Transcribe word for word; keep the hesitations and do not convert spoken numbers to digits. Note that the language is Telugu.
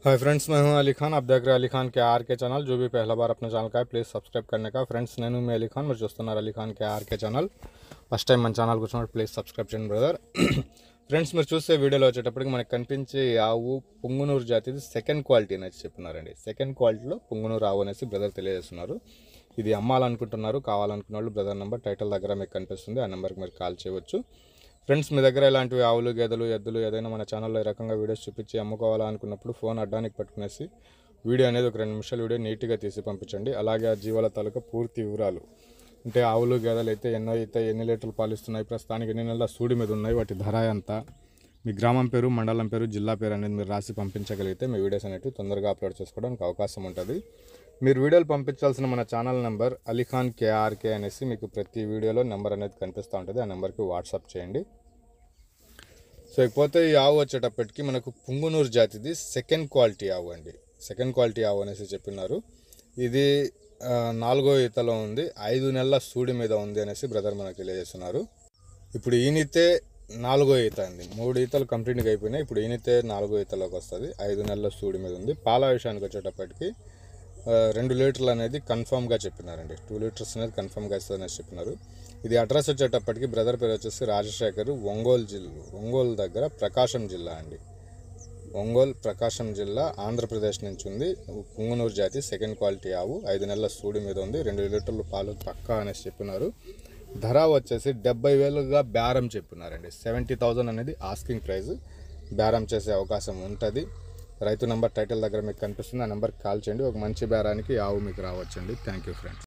हाय फ्रेंड्स, मैं हूं अली खान। आप देख रहे हैं अली खान के आर के चैनल। जो भी पहला बार अपने ఛానల్ का है प्लीज़ सब्सक्राइब करने का। ఫ్రెండ్స్ నేను మీ అలీ ఖాన్, మీరు చూస్తున్నారు Ali Khan K RK channel. First time మన ఛానల్కి వచ్చినప్పుడు ప్లీజ్ సబ్స్క్రైబ్ చేయండి బ్రదర్। ఫ్రెండ్స్, మీరు చూసే వీడియోలో వచ్చేటప్పటికి మనకు కనిపించే ఆవు పుంగునూరు జాతిది సెకండ్ క్వాలిటీ అనేది చెప్తున్నారండి। సెకండ్ క్వాలిటీలో పుంగునూరు ఆవు అనేసి బ్రదర్ తెలియజేస్తున్నారు। ఇది అమ్మాలనుకుంటున్నారు, కావాలనుకున్న వాళ్ళు బ్రదర్ నెంబర్ టైటిల్ దగ్గర మీకు కనిపిస్తుంది, ఆ నెంబర్కి మీరు కాల్ చేయవచ్చు। ఫ్రెండ్స్, మీ దగ్గర ఇలాంటివి ఆవులు, గేదెలు, ఎద్దులు ఏదైనా మన ఛానల్లో ఈ రకంగా వీడియోస్ చూపించి అమ్ముకోవాలనుకున్నప్పుడు ఫోన్ అడ్డానికి పట్టుకునేసి వీడియో అనేది ఒక రెండు నిమిషాలు వీడియో నీట్గా తీసి పంపించండి। అలాగే ఆ జీవాల తాలూకా పూర్తి వివరాలు, అంటే ఆవులు, గేదెలు అయితే ఎన్నో అయితే ఎన్ని లీటర్లు పాలిస్తున్నాయి, ప్రస్తుతానికి ఎన్ని నెలల సూడి మీద ఉన్నాయి, వాటి ధర ఎంత, మీ గ్రామం పేరు, మండలం పేరు, జిల్లా పేరు అనేది మీరు రాసి పంపించగలిగితే మీ వీడియోస్ అనేవి తొందరగా అప్లోడ్ చేసుకోవడానికి అవకాశం ఉంటుంది। మీరు వీడియోలు పంపించాల్సిన మన channel number Ali Khan KRK అనేసి మీకు ప్రతి వీడియోలో నెంబర్ అనేది కనిపిస్తూ ఉంటుంది, ఆ నెంబర్కి వాట్సాప్ చేయండి। సో ఇకపోతే ఈ ఆవు వచ్చేటప్పటికి మనకు పుంగునూరు జాతిది సెకండ్ క్వాలిటీ ఆవు అండి। సెకండ్ క్వాలిటీ ఆవు అనేసి చెప్పినారు। ఇది నాలుగో ఈతలో ఉంది, ఐదు నెలల సూడి మీద ఉంది అనేసి బ్రదర్ మనకు తెలియజేస్తున్నారు। ఇప్పుడు ఈనితే నాలుగో ఈత అండి, మూడు ఈతలు కంప్లీట్గా అయిపోయినాయి, ఇప్పుడు ఈనితే నాలుగో ఈతలోకి వస్తుంది, ఐదు నెలల సూడి మీద ఉంది। పాల విషయానికి వచ్చేటప్పటికి రెండు లీటర్లు అనేది కన్ఫామ్గా చెప్పినారండి, టూ లీటర్స్ అనేది కన్ఫామ్గా ఇస్తుంది అనేసి చెప్పినారు। ఇది అడ్రస్ వచ్చేటప్పటికి బ్రదర్ పేరు వచ్చేసి రాజశేఖర్, ఒంగోలు జిల్లా, ఒంగోలు దగ్గర ప్రకాశం జిల్లా అండి, ఒంగోలు ప్రకాశం జిల్లా ఆంధ్రప్రదేశ్ నుంచి ఉంది। పుంగునూరు జాతి సెకండ్ క్వాలిటీ ఆవు, ఐదు నెలల సూడి మీద ఉంది, రెండు లీటర్లు పాలు పక్కా అనేసి చెప్పినారు। ధర వచ్చేసి డెబ్బై వేలుగా బేరం చెప్పినారండి, సెవెంటీ థౌజండ్ అనేది ఆస్కింగ్ ప్రైస్, బేరం చేసే అవకాశం ఉంటుంది। రైతు నెంబర్ టైటిల్ దగ్గర మీకు కనిపిస్తుంది, ఆ నెంబర్కి కాల్ చేయండి, ఒక మంచి బేరానికి ఆవు మీకు రావచ్చండి। Thank you friends.